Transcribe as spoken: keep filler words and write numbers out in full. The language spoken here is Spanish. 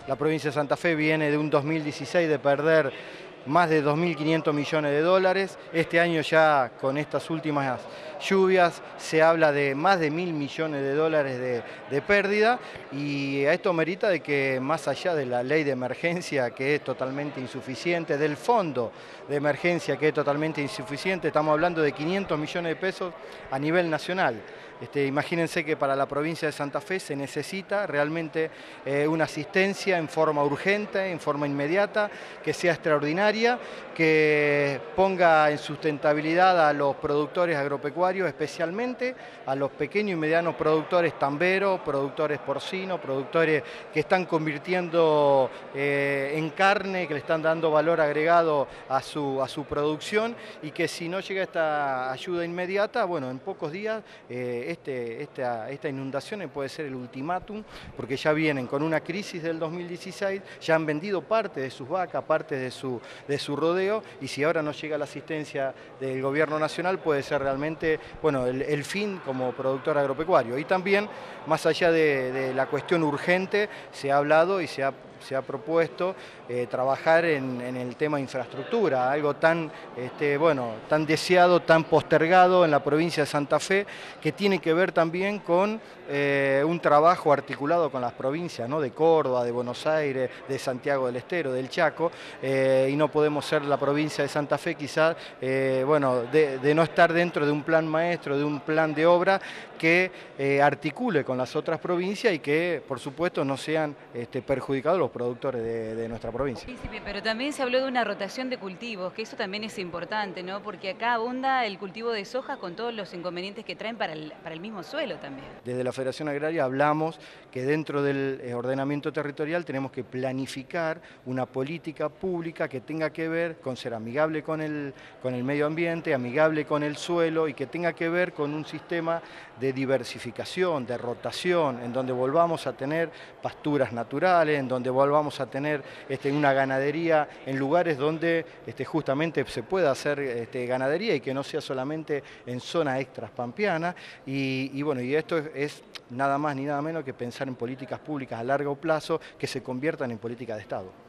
La provincia de Santa Fe viene de un dos mil dieciséis de perder más de dos mil quinientos millones de dólares. Este año ya con estas últimas lluvias se habla de más de mil millones de dólares de, de pérdida, y a esto merita de que más allá de la ley de emergencia, que es totalmente insuficiente, del fondo de emergencia, que es totalmente insuficiente, estamos hablando de quinientos millones de pesos a nivel nacional. Este, imagínense que para la provincia de Santa Fe se necesita realmente eh, una asistencia en forma urgente, en forma inmediata, que sea extraordinaria, que ponga en sustentabilidad a los productores agropecuarios, especialmente a los pequeños y medianos productores tamberos, productores porcinos, productores que están convirtiendo eh, en carne, que le están dando valor agregado a su, a su producción, y que si no llega esta ayuda inmediata, bueno, en pocos días eh, Este, esta, esta inundación puede ser el ultimátum, porque ya vienen con una crisis del dos mil dieciséis, ya han vendido parte de sus vacas, parte de su, de su rodeo, y si ahora no llega la asistencia del gobierno nacional puede ser realmente, bueno, el, el fin como productor agropecuario. Y también, más allá de, de la cuestión urgente, se ha hablado y se ha se ha propuesto eh, trabajar en, en el tema infraestructura, algo tan, este, bueno, tan deseado, tan postergado en la provincia de Santa Fe, que tiene que ver también con eh, un trabajo articulado con las provincias, ¿no?, de Córdoba, de Buenos Aires, de Santiago del Estero, del Chaco, eh, y no podemos ser la provincia de Santa Fe quizás, eh, bueno, de, de no estar dentro de un plan maestro, de un plan de obra que eh, articule con las otras provincias y que, por supuesto, no sean este, perjudicados los productores de, de nuestra provincia. Príncipe, pero también se habló de una rotación de cultivos, que eso también es importante, ¿no? Porque acá abunda el cultivo de soja con todos los inconvenientes que traen para el, para el mismo suelo también. Desde la Federación Agraria hablamos que dentro del ordenamiento territorial tenemos que planificar una política pública que tenga que ver con ser amigable con el, con el medio ambiente, amigable con el suelo, y que tenga que ver con un sistema de diversificación, de rotación, en donde volvamos a tener pasturas naturales, en donde volvamos a tener este, una ganadería en lugares donde este, justamente se pueda hacer este, ganadería, y que no sea solamente en zonas extras pampeanas. Y, y bueno, y esto es, es nada más ni nada menos que pensar en políticas públicas a largo plazo que se conviertan en políticas de Estado.